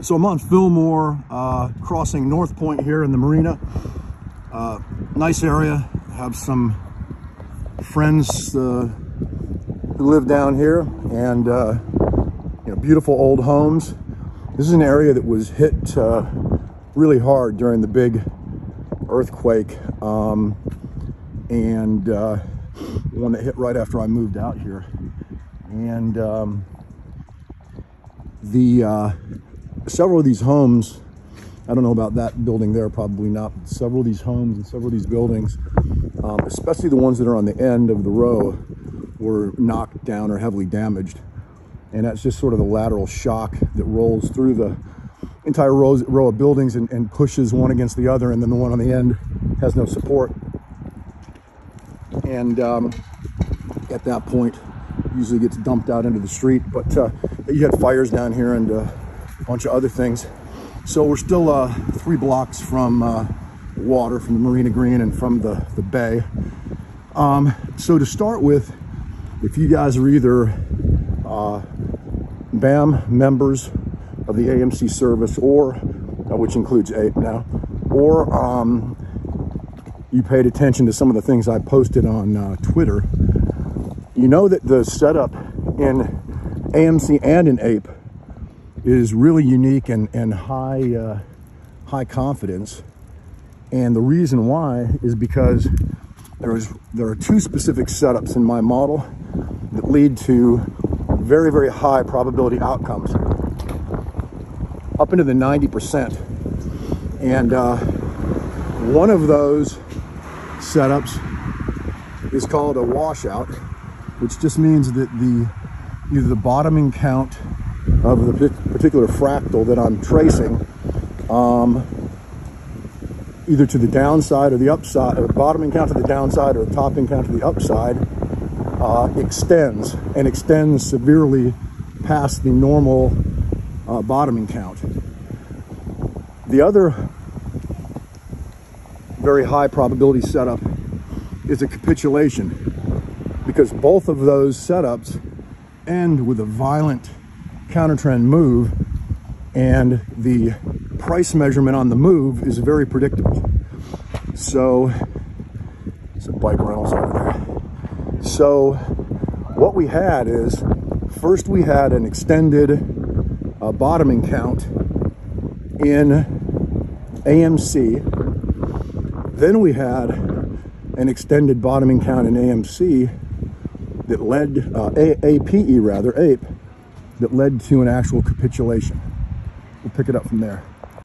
So I'm on Fillmore, crossing North Point here in the marina. Nice area. Have some friends who live down here, and beautiful old homes. This is an area that was hit really hard during the big earthquake, and the one that hit right after I moved out here. And several of these homes, I don't know about that building there, probably not, but several of these homes and several of these buildings, especially the ones that are on the end of the row, were knocked down or heavily damaged. And that's just sort of the lateral shock that rolls through the entire row of buildings and pushes one against the other, and then the one on the end has no support. And at that point, usually gets dumped out into the street. But you had fires down here and a bunch of other things. So we're still 3 blocks from water, from the Marina Green and from the bay. So to start with, if you guys are either BAM members of the AMC service, or which includes APE now, or you paid attention to some of the things I posted on Twitter, you know that the setup in AMC and in APE is really unique and high confidence. And the reason why is because there are 2 specific setups in my model that lead to very, very high probability outcomes, up into the 90%. And one of those setups is called a washout, which just means that either the bottoming count of the particular fractal that I'm tracing, either to the downside or the upside, or the bottoming count to the downside or the topping count to the upside, extends severely past the normal bottoming count. The other very high probability setup is a capitulation, because both of those setups end with a violent countertrend move, and the price measurement on the move is very predictable. So it's a bike rentals over there. So what we had is, first we had an extended bottoming count in AMC. Then we had an extended bottoming count in AMC that led, APE rather, APE, that led to an actual capitulation. We'll pick it up from there.